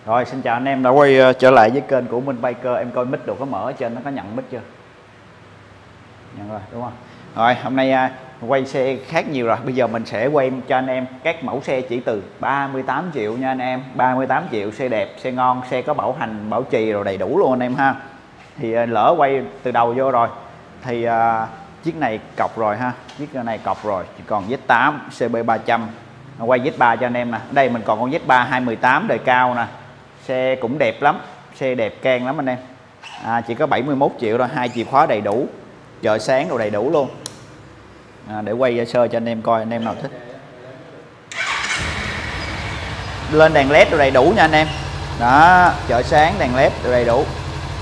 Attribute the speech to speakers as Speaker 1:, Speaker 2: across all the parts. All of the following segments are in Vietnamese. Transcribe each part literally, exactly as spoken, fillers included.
Speaker 1: Rồi xin chào anh em đã quay trở lại với kênh của Minh Biker. Em coi mic đồ có mở ở trên, nó có nhận mic chưa? Nhận rồi đúng không? Rồi hôm nay quay xe khác nhiều rồi. Bây giờ mình sẽ quay cho anh em các mẫu xe chỉ từ ba mươi tám triệu nha anh em. ba mươi tám triệu, xe đẹp, xe ngon, xe có bảo hành, bảo trì rồi đầy đủ luôn anh em ha. Thì lỡ quay từ đầu vô rồi thì uh, chiếc này cọc rồi ha. Chiếc này cọc rồi, chỉ còn Z tám C B ba trăm. Quay Z ba cho anh em nè. Đây mình còn con Z ba hai một tám đời cao nè. Xe cũng đẹp lắm, xe đẹp can lắm anh em. À, chỉ có bảy mươi mốt triệu thôi, hai chìa khóa đầy đủ, chợ sáng đồ đầy đủ luôn. À, để quay sơ cho anh em coi, anh em nào thích. Lên đèn led đồ đầy đủ nha anh em. Đó, chợ sáng đèn led đồ đầy đủ.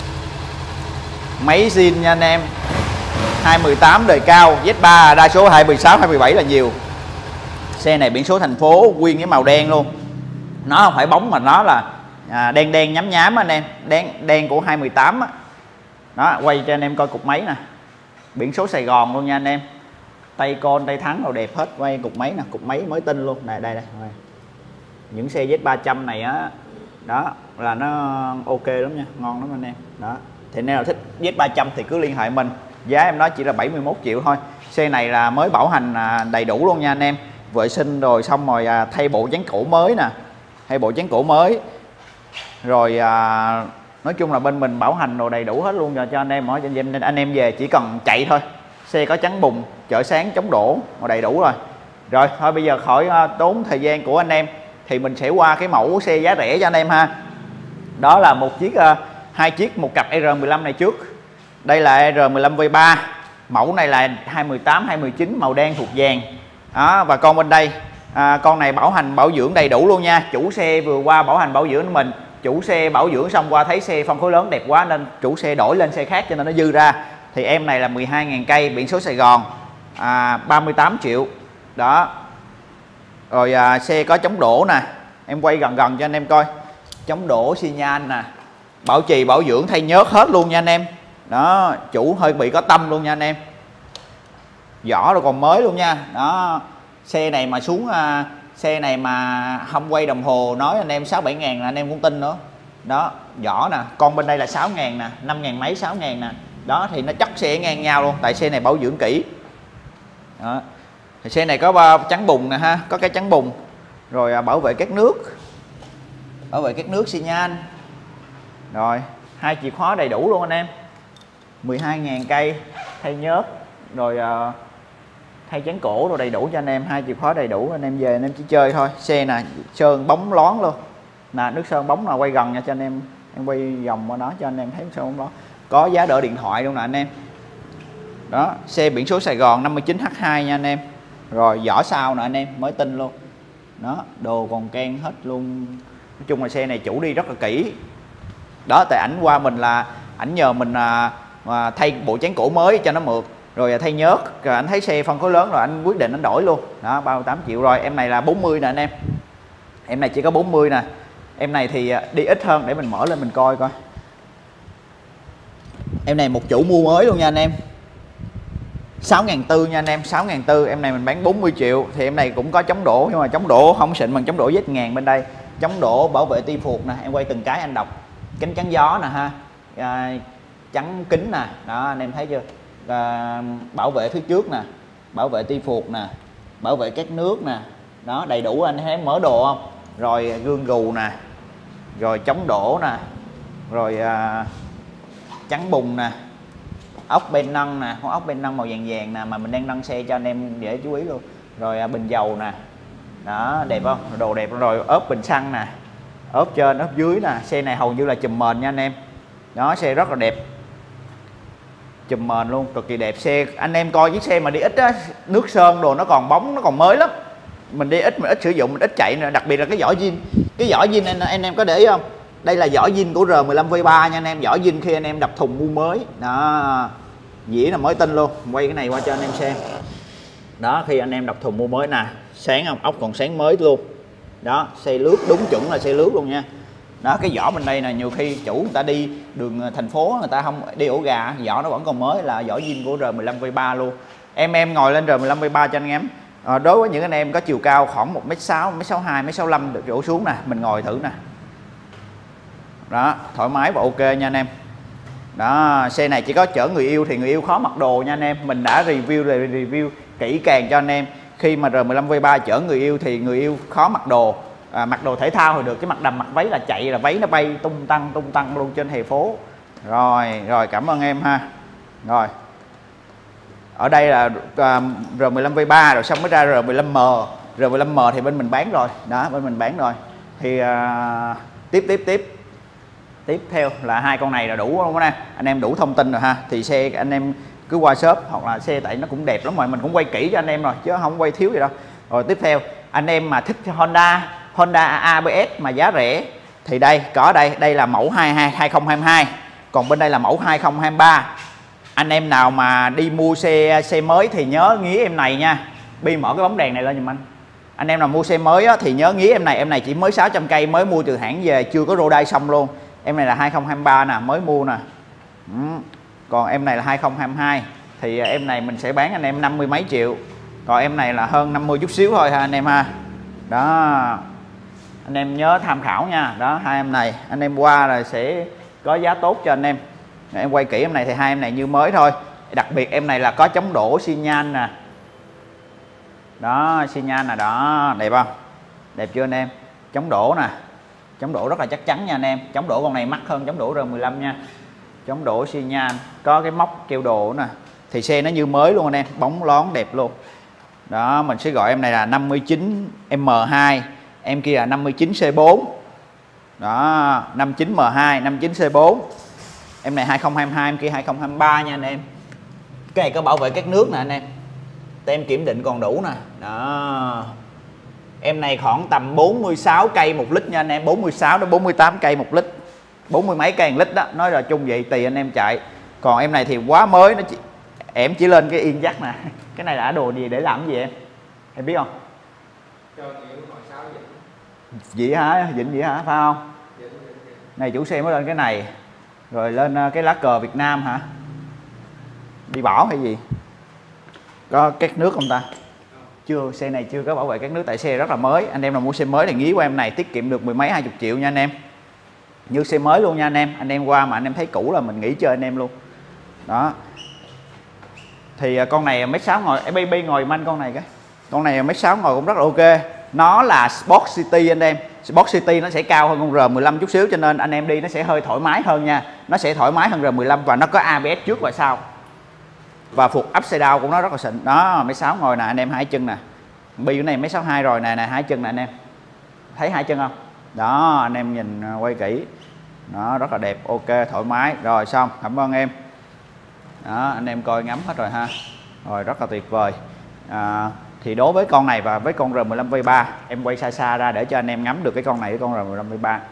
Speaker 1: Máy zin nha anh em. hai một tám đời cao, Z ba đa số hai một sáu, hai một bảy là nhiều. Xe này biển số thành phố, nguyên cái màu đen luôn. Nó không phải bóng mà nó là à, đen đen nhám nhám anh em, đen đen của hai một tám á. Đó, quay cho anh em coi cục máy nè. Biển số Sài Gòn luôn nha anh em. Tay con, tay thắng đồ đẹp hết. Quay cục máy nè, cục máy mới tinh luôn. Này đây đây. Những xe Z ba trăm này á, đó là nó ok lắm nha, ngon lắm anh em. Đó. Thì nếu nào thích Z ba trăm thì cứ liên hệ mình. Giá em nói chỉ là bảy mươi mốt triệu thôi. Xe này là mới bảo hành đầy đủ luôn nha anh em. Vệ sinh rồi xong rồi thay bộ dán cổ mới nè. Thay bộ dán cổ mới. Rồi à, nói chung là bên mình bảo hành đồ đầy đủ hết luôn cho anh em. Mỗi nên anh em về chỉ cần chạy thôi. Xe có chắn bùn, chợ sáng, chống đổ đầy đủ rồi. Rồi thôi bây giờ khỏi uh, tốn thời gian của anh em thì mình sẽ qua cái mẫu xe giá rẻ cho anh em ha. Đó là một chiếc uh, hai chiếc một cặp R mười lăm này trước. Đây là R mười lăm V ba. Mẫu này là hai một tám, hai một chín, màu đen thuộc vàng. Đó, và con bên đây à, con này bảo hành bảo dưỡng đầy đủ luôn nha. Chủ xe vừa qua bảo hành bảo dưỡng của mình. Chủ xe bảo dưỡng xong qua thấy xe phân khối lớn đẹp quá nên chủ xe đổi lên xe khác cho nên nó dư ra. Thì em này là mười hai nghìn cây, biển số Sài Gòn, à, ba mươi tám triệu. Đó. Rồi à, xe có chống đổ nè. Em quay gần gần cho anh em coi. Chống đổ xi nhan nè. Bảo trì bảo dưỡng thay nhớt hết luôn nha anh em. Đó, chủ hơi bị có tâm luôn nha anh em. Vỏ rồi còn mới luôn nha. Đó. Xe này mà xuống à, xe này mà không quay đồng hồ nói anh em sáu bảy ngàn là anh em cũng tin nữa. Đó, vỏ nè, con bên đây là sáu ngàn nè, năm ngàn mấy, sáu ngàn nè. Đó thì nó chắc xe ngang nhau luôn, tại xe này bảo dưỡng kỹ. Đó. Thì xe này có chắn bùn nè ha, có cái chắn bùn. Rồi à, bảo vệ các nước. Bảo vệ các nước xi nhan. Rồi, hai chìa khóa đầy đủ luôn anh em. mười hai ngàn cây, thay nhớt, rồi à, thay chắn cổ rồi đầy đủ cho anh em, hai chìa khóa đầy đủ, anh em về anh em chỉ chơi thôi. Xe nè, sơn bóng lón luôn. Nè, nước sơn bóng là quay gần nha cho anh em, em quay vòng qua đó cho anh em thấy sơn bóng lón. Có giá đỡ điện thoại luôn nè anh em. Đó, xe biển số Sài Gòn năm mươi chín H hai nha anh em. Rồi vỏ sau nè anh em, mới tinh luôn. Đó, đồ còn can hết luôn. Nói chung là xe này chủ đi rất là kỹ. Đó, tại ảnh qua mình là ảnh nhờ mình à, à, thay bộ chán cổ mới cho nó mượt. Rồi thay nhớt, rồi anh thấy xe phân khối lớn rồi anh quyết định anh đổi luôn. Đó, ba mươi tám triệu rồi. Em này là bốn mươi nè anh em. Em này chỉ có bốn mươi nè. Em này thì đi ít hơn, để mình mở lên mình coi coi. Em này một chủ mua mới luôn nha anh em. sáu ngàn tư nha anh em, sáu ngàn tư. Em này mình bán bốn mươi triệu. Thì em này cũng có chống đổ, nhưng mà chống đổ không xịn bằng chống đổ Z ngàn bên đây. Chống đổ bảo vệ ti phuộc nè, em quay từng cái anh đọc. Kính chắn gió nè ha, à, chắn kính nè. Đó anh em thấy chưa? À, bảo vệ phía trước nè, bảo vệ ti phuộc nè, bảo vệ các nước nè. Đó, đầy đủ anh thấy mở đồ không? Rồi gương gù nè, rồi chống đổ nè, rồi à, chắn bùn nè, ốc bên nâng nè, con ốc bên nâng màu vàng vàng nè, mà mình đang nâng xe cho anh em dễ chú ý luôn. Rồi à, bình dầu nè. Đó, đẹp không? Đồ đẹp rồi, ốp bình xăng nè, ốp trên ốp dưới nè. Xe này hầu như là chùm mền nha anh em. Đó, xe rất là đẹp, chùm mền luôn, cực kỳ đẹp. Xe anh em coi chiếc xe mà đi ít á, nước sơn đồ nó còn bóng, nó còn mới lắm. Mình đi ít, mình ít sử dụng, mình ít chạy nữa. Đặc biệt là cái vỏ zin. Cái vỏ zin anh, anh em có để ý không? Đây là vỏ zin của R mười lăm V ba nha anh em. Vỏ zin khi anh em đập thùng mua mới. Đó, dĩa là mới tinh luôn. Quay cái này qua cho anh em xem. Đó, khi anh em đập thùng mua mới nè, sáng không? Ốc còn sáng mới luôn. Đó, xe lướt, đúng chuẩn là xe lướt luôn nha. Đó, cái vỏ bên đây nè, nhiều khi chủ người ta đi đường thành phố, người ta không đi ổ gà, vỏ nó vẫn còn mới, là vỏ zin của R mười lăm V ba luôn. Em em ngồi lên R mười lăm V ba cho anh em. À, đối với những anh em có chiều cao khoảng một mét sáu, một mét sáu hai, một mét sáu lăm được đổ xuống nè, mình ngồi thử nè. đó, thoải mái và ok nha anh em. Đó, xe này chỉ có chở người yêu thì người yêu khó mặc đồ nha anh em. Mình đã review rồi, review kỹ càng cho anh em. Khi mà R mười lăm V ba chở người yêu thì người yêu khó mặc đồ, à, mặc đồ thể thao thì được, chứ mặc đầm mặc váy là chạy là váy nó bay tung tăng tung tăng luôn trên hè phố. Rồi, rồi cảm ơn em ha. Rồi. Ở đây là uh, R mười lăm V ba rồi xong mới ra R mười lăm M. R mười lăm M thì bên mình bán rồi. Đó, bên mình bán rồi. Thì uh, tiếp tiếp tiếp tiếp theo là hai con này là đủ không nè. Anh em đủ thông tin rồi ha. Thì xe anh em cứ qua shop hoặc là xe tại nó cũng đẹp lắm rồi, mình cũng quay kỹ cho anh em rồi chứ không quay thiếu gì đâu. Rồi tiếp theo, anh em mà thích Honda, Honda a bê ét mà giá rẻ thì đây có đây, đây là mẫu hai không hai hai. Còn bên đây là mẫu hai không hai ba. Anh em nào mà đi mua xe xe mới thì nhớ nghía em này nha. Bi mở cái bóng đèn này lên giùm anh. Anh em nào mua xe mới á, thì nhớ nghía em này, em này chỉ mới sáu trăm cây, mới mua từ hãng về, chưa có rô đai xong luôn. Em này là hai không hai ba nè, mới mua nè. Ừ. Còn em này là hai không hai hai thì em này mình sẽ bán anh em năm mươi mấy triệu. Còn em này là hơn năm mươi chút xíu thôi ha anh em ha. Đó. Anh em nhớ tham khảo nha. Đó, hai em này anh em qua là sẽ có giá tốt cho anh em. Em quay kỹ em này thì hai em này như mới thôi. Đặc biệt em này là có chống đổ xi nhan nè. Đó, xi nhan nè, đó, đẹp không? Đẹp chưa anh em? Chống đổ nè. Chống đổ rất là chắc chắn nha anh em. Chống đổ con này mắc hơn chống đổ R mười lăm nha. Chống đổ xi nhan, có cái móc keo đồ nè. Thì xe nó như mới luôn anh em, bóng lón đẹp luôn. Đó, mình sẽ gọi em này là năm mươi chín M hai, em kia là năm mươi chín C bốn. Đó, năm mươi chín M hai, năm mươi chín C bốn. Em này hai không hai hai, em kia hai không hai ba nha anh em. Cái này có bảo vệ các nước nè anh em. Tem kiểm định còn đủ nè. Đó. Em này khoảng tầm bốn mươi sáu cây một lít nha anh em, bốn mươi sáu đến bốn mươi tám cây một lít. bốn mươi mấy cây một lít đó, nói là chung vậy tùy anh em chạy. Còn em này thì quá mới, nó chỉ, em chỉ lên cái yên dắt nè. Cái này là đồ gì để làm cái gì em? Em biết không? Vậy hả? Vịnh vậy hả? Phải không? Này chủ xe mới lên cái này. Rồi lên cái lá cờ Việt Nam hả? Đi bỏ hay gì? Có các nước không ta? Chưa, xe này chưa có bảo vệ các nước tại xe rất là mới. Anh em nào mua xe mới thì nghĩ qua em này tiết kiệm được mười mấy hai chục triệu nha anh em. Như xe mới luôn nha anh em. Anh em qua mà anh em thấy cũ là mình nghỉ chơi anh em luôn. Đó. Thì con này mét sáu ngồi, em baby ngồi manh con này cái. Con này mét sáu ngồi cũng rất là ok. Nó là Sport City anh em. Sport City nó sẽ cao hơn con R mười lăm chút xíu, cho nên anh em đi nó sẽ hơi thoải mái hơn nha. Nó sẽ thoải mái hơn R mười lăm và nó có a bê ét trước và sau. Và phục upside down của nó rất là xịn. Đó, mét sáu ngồi nè anh em, hai chân nè. Bi cái này mét sáu hai rồi nè, nè hai chân nè anh em. Thấy hai chân không? Đó, anh em nhìn quay kỹ. Đó, rất là đẹp, ok, thoải mái. Rồi xong, cảm ơn em. Đó, anh em coi ngắm hết rồi ha. Rồi, rất là tuyệt vời. À, thì đối với con này và với con R mười lăm V ba, em quay xa xa ra để cho anh em ngắm được cái con này với con R mười lăm V ba.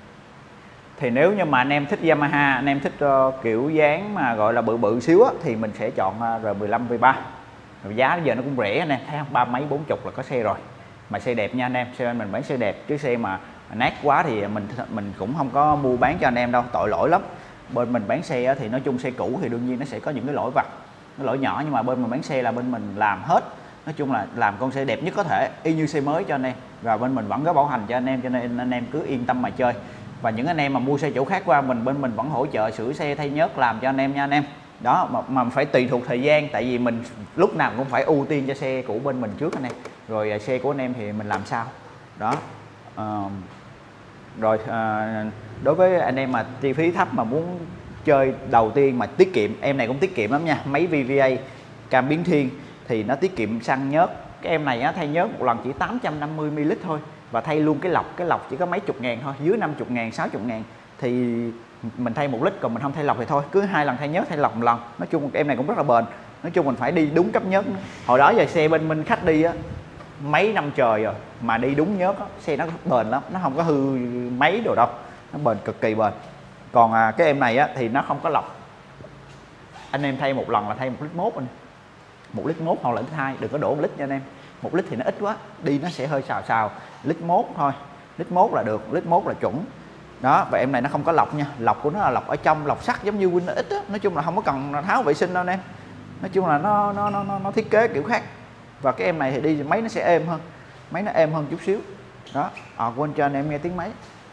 Speaker 1: Thì nếu như mà anh em thích Yamaha, anh em thích uh, kiểu dáng mà gọi là bự bự xíu á, thì mình sẽ chọn uh, R mười lăm V ba. Rồi giá giờ nó cũng rẻ anh em, thấy không? Ba mấy bốn chục là có xe rồi. Mà xe đẹp nha anh em, xe mình bán xe đẹp, chứ xe mà nát quá thì mình mình cũng không có mua bán cho anh em đâu, tội lỗi lắm. Bên mình bán xe thì nói chung xe cũ thì đương nhiên nó sẽ có những cái lỗi vặt, cái lỗi nhỏ, nhưng mà bên mình bán xe là bên mình làm hết. Nói chung là làm con xe đẹp nhất có thể, y như xe mới cho anh em. Và bên mình vẫn có bảo hành cho anh em, cho nên anh em cứ yên tâm mà chơi. Và những anh em mà mua xe chỗ khác qua mình, bên mình vẫn hỗ trợ sửa xe, thay nhớt làm cho anh em nha anh em. Đó, mà, mà phải tùy thuộc thời gian, tại vì mình lúc nào cũng phải ưu tiên cho xe của bên mình trước anh em. Rồi xe của anh em thì mình làm sao. Đó. À, rồi à, đối với anh em mà chi phí thấp mà muốn chơi đầu tiên mà tiết kiệm, em này cũng tiết kiệm lắm nha. Máy vê vê a cam biến thiên thì nó tiết kiệm xăng nhớt. Cái em này á, thay nhớt một lần chỉ tám trăm năm mươi mi li lít thôi. Và thay luôn cái lọc, cái lọc chỉ có mấy chục ngàn thôi, dưới năm mươi ngàn, sáu mươi ngàn. Thì mình thay một lít, còn mình không thay lọc thì thôi, cứ hai lần thay nhớt, thay lọc một lần. Nói chung em này cũng rất là bền. Nói chung mình phải đi đúng cấp nhớt. Hồi đó giờ xe bên mình khách đi á, mấy năm trời rồi mà đi đúng nhớt á, xe nó bền lắm, nó không có hư mấy đồ đâu, nó bền cực kỳ bền. Còn à, cái em này á thì nó không có lọc, anh em thay một lần là thay một lít mốt anh, một lít mốt hoặc là lít hai, đừng có đổ một lít nha anh em. Một lít thì nó ít quá, đi nó sẽ hơi xào xào. Lít mốt thôi, lít mốt là được, lít mốt là chuẩn. Đó, và em này nó không có lọc nha, lọc của nó là lọc ở trong, lọc sắt giống như Win nó ít á. Nói chung là không có cần tháo vệ sinh đâu anh em. Nói chung là nó nó nó nó thiết kế kiểu khác. Và cái em này thì đi máy nó sẽ êm hơn, máy nó êm hơn chút xíu. Đó, à, quên cho anh em nghe tiếng máy.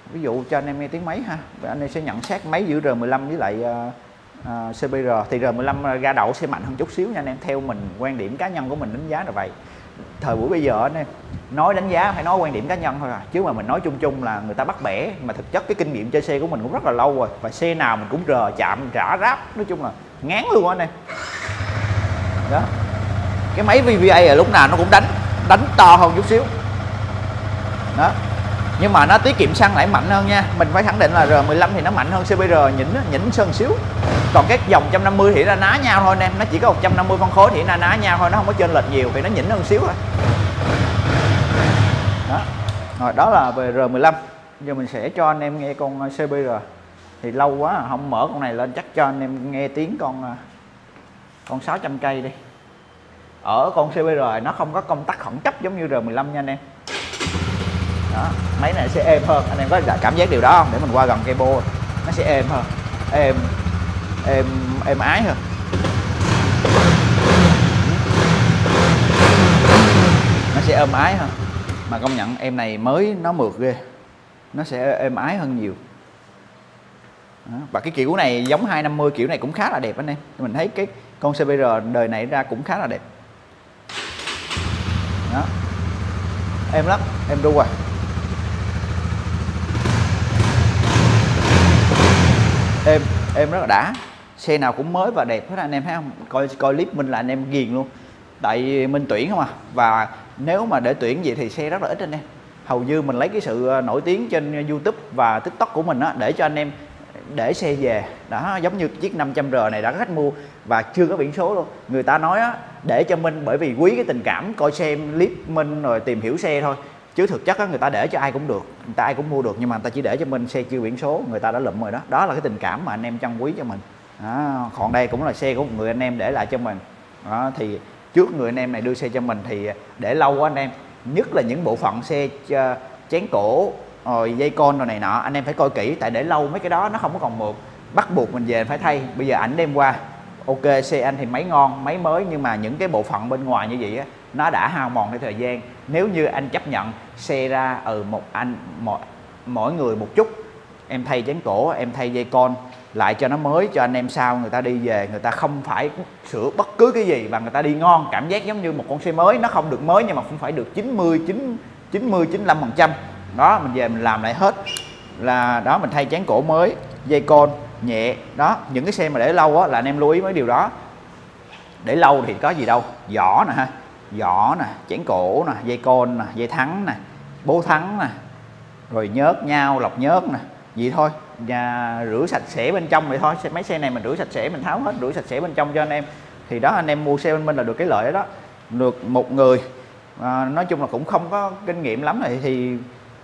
Speaker 1: ví dụ cho anh em nghe tiếng máy ha, anh em sẽ nhận xét máy giữa R mười lăm với lại uh, uh, xê pê rờ. Thì R mười lăm ga đậu sẽ mạnh hơn chút xíu nha anh em, theo mình quan điểm cá nhân của mình đánh giá là vậy. Thời buổi bây giờ anh em nói đánh giá phải nói quan điểm cá nhân thôi à, chứ mà mình nói chung chung là người ta bắt bẻ, mà thực chất cái kinh nghiệm chơi xe của mình cũng rất là lâu rồi, và xe nào mình cũng rờ chạm rã ráp, nói chung là ngán luôn anh em. Đó, cái máy vê vê a là lúc nào nó cũng đánh đánh to hơn chút xíu đó, nhưng mà nó tiết kiệm xăng lại mạnh hơn nha. Mình phải khẳng định là R mười lăm thì nó mạnh hơn xê pê rờ nhỉnh nhỉnh sơn xíu, còn các dòng một trăm năm mươi thì nó ná nhau thôi anh em, nó chỉ có một trăm năm mươi phân khối thì nó ná nhau thôi, nó không có chênh lệch nhiều, thì nó nhỉnh hơn xíu thôi đó. Rồi đó là về R mười lăm. Giờ mình sẽ cho anh em nghe con xê pê rờ, thì lâu quá không mở con này lên, chắc cho anh em nghe tiếng con con sáu trăm cây đi. Ở con xê pê rờ nó không có công tắc khẩn cấp giống như R mười lăm nha anh em. Đó, máy này sẽ êm hơn, anh em có cảm giác điều đó không? Để mình qua gần cây bô, nó sẽ êm hơn, êm êm êm ái hơn. Nó sẽ êm ái hơn, mà công nhận em này mới nó mượt ghê, nó sẽ êm ái hơn nhiều. Đó, và cái kiểu này giống hai năm mươi kiểu này cũng khá là đẹp anh em. Mình thấy cái con xê pê rờ đời này ra cũng khá là đẹp. Đó, êm lắm, êm ru à. Êm êm rất là đã, xe nào cũng mới và đẹp hết anh em thấy không? Coi coi clip Minh là anh em ghiền luôn, tại Minh tuyển không à, và nếu mà để tuyển gì thì xe rất là ít anh em. Hầu như mình lấy cái sự nổi tiếng trên YouTube và TikTok của mình á để cho anh em để xe về. Đó, giống như chiếc năm trăm R này đã có khách mua và chưa có biển số luôn. Người ta nói á để cho Minh bởi vì quý cái tình cảm coi xem clip Minh rồi tìm hiểu xe thôi, chứ thực chất á người ta để cho ai cũng được, người ta ai cũng mua được, nhưng mà người ta chỉ để cho mình xe chưa biển số, người ta đã lụm rồi đó. Đó là cái tình cảm mà anh em trân quý cho mình. Đó, còn đây cũng là xe của một người anh em để lại cho mình. Đó, thì trước người anh em này đưa xe cho mình thì để lâu quá anh em, nhất là những bộ phận xe chén cổ rồi dây con rồi này nọ, anh em phải coi kỹ, tại để lâu mấy cái đó nó không có còn mượt, bắt buộc mình về phải thay. Bây giờ ảnh đem qua, ok xe anh thì máy ngon, máy mới, nhưng mà những cái bộ phận bên ngoài như vậy á nó đã hao mòn theo thời gian. Nếu như anh chấp nhận xe ra ở ừ, một anh mỗi, mỗi người một chút, em thay chén cổ, em thay dây con lại cho nó mới, cho anh em sau người ta đi về người ta không phải sửa bất cứ cái gì và người ta đi ngon, cảm giác giống như một con xe mới. Nó không được mới nhưng mà cũng phải được chín mươi, chín mươi, chín mươi lăm phần trăm. Đó, mình về mình làm lại hết là đó, mình thay chén cổ mới, dây con nhẹ. Đó, những cái xe mà để lâu á là anh em lưu ý mấy điều đó. Để lâu thì có gì đâu, vỏ nè ha, vỏ nè, chén cổ nè, dây con nè, dây thắng nè, bố thắng nè, rồi nhớt nhau, lọc nhớt nè, vậy thôi. Và rửa sạch sẽ bên trong vậy thôi. Mấy xe này mình rửa sạch sẽ, mình tháo hết, rửa sạch sẽ bên trong cho anh em. Thì đó, anh em mua xe bên mình là được cái lợi đó. Được một người à, nói chung là cũng không có kinh nghiệm lắm này, thì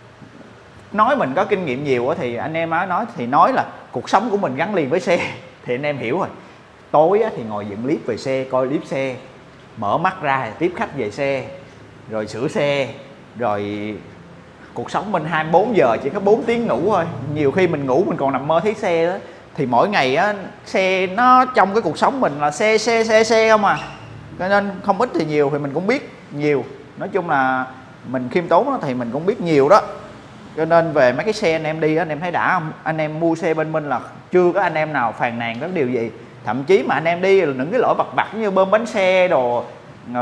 Speaker 1: nói mình có kinh nghiệm nhiều thì anh em nói nói thì nói là cuộc sống của mình gắn liền với xe thì anh em hiểu rồi. Tối thì ngồi dựng clip về xe, coi clip xe, mở mắt ra thì tiếp khách về xe, rồi sửa xe, rồi cuộc sống mình hai mươi bốn giờ chỉ có bốn tiếng ngủ thôi. Nhiều khi mình ngủ mình còn nằm mơ thấy xe đó. Thì mỗi ngày á, xe nó trong cái cuộc sống mình là xe xe xe xe không à. Cho nên không ít thì nhiều thì mình cũng biết nhiều. Nói chung là mình khiêm tốn đó, thì mình cũng biết nhiều đó. Cho nên về mấy cái xe anh em đi anh em thấy đã không? Anh em mua xe bên mình là chưa có anh em nào phàn nàn cái điều gì. Thậm chí mà anh em đi là những cái lỗi bặt bặt như bơm bánh xe đồ, uh,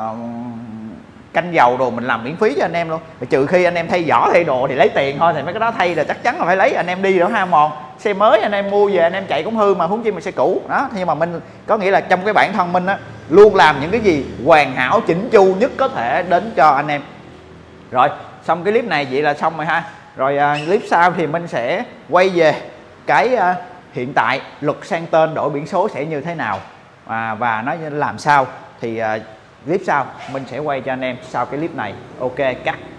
Speaker 1: canh dầu đồ mình làm miễn phí cho anh em luôn. Trừ khi anh em thay vỏ thay đồ thì lấy tiền thôi, thì mấy cái đó thay là chắc chắn là phải lấy. Anh em đi đó hao mòn, xe mới anh em mua về anh em chạy cũng hư, mà huống chi mà xe cũ đó. Nhưng mà mình có nghĩa là trong cái bản thân mình á luôn làm những cái gì hoàn hảo chỉnh chu nhất có thể đến cho anh em. Rồi xong cái clip này vậy là xong rồi ha. Rồi uh, clip sau thì mình sẽ quay về cái uh, hiện tại luật sang tên đổi biển số sẽ như thế nào, à, và nó làm sao thì uh, clip sau mình sẽ quay cho anh em sau cái clip này. Ok, cắt.